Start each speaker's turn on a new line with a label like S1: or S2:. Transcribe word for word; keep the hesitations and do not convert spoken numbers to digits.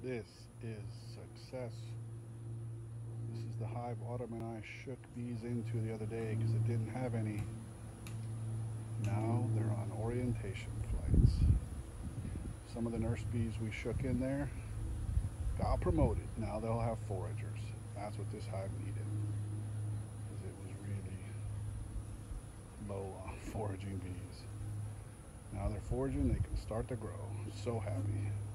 S1: This is success. This is the hive Autumn and I shook bees into the other day because it didn't have any. Now they're on orientation flights. Some of the nurse bees we shook in there got promoted. Now they'll have foragers. That's what this hive needed, because it was really low on foraging bees. Now they're foraging, they can start to grow. So happy.